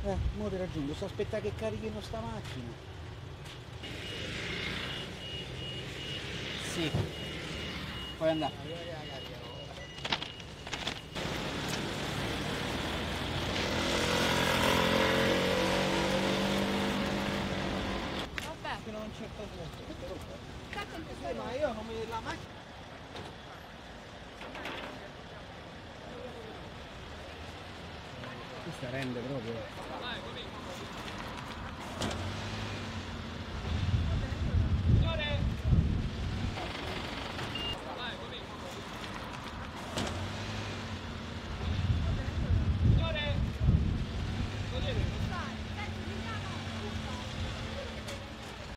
Mo ti raggiungo, sto aspettando che carichino sta macchina. Sì. Puoi andare. Vabbè. Fino a un certo punto. Cazzo in questo Ma io non mi... la macchina... Questa rende proprio.